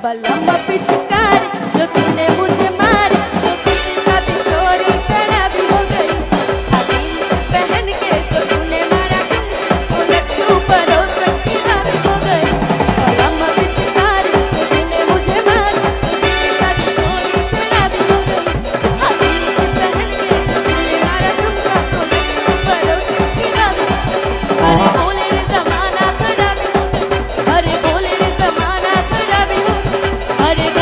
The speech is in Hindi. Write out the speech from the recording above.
बलम पिचकारी जो तूने मुझे मारी, जो तुझे साथ छोड़ी शराबी हो गई। हलीम पहन के जो तूने मारा वो लट्टू परोस की राबी हो गई। बलम पिचकारी जो तूने मुझे मारी, जो तुझे साथ छोड़ी शराबी हो गई। हलीम पहन के जो तूने मारा वो लट्टू परोस की राबी हो गई। अरे बोले रे जमाना खराबी हो गई, अरे बोले रे जमाना खराबी हो गई, अरे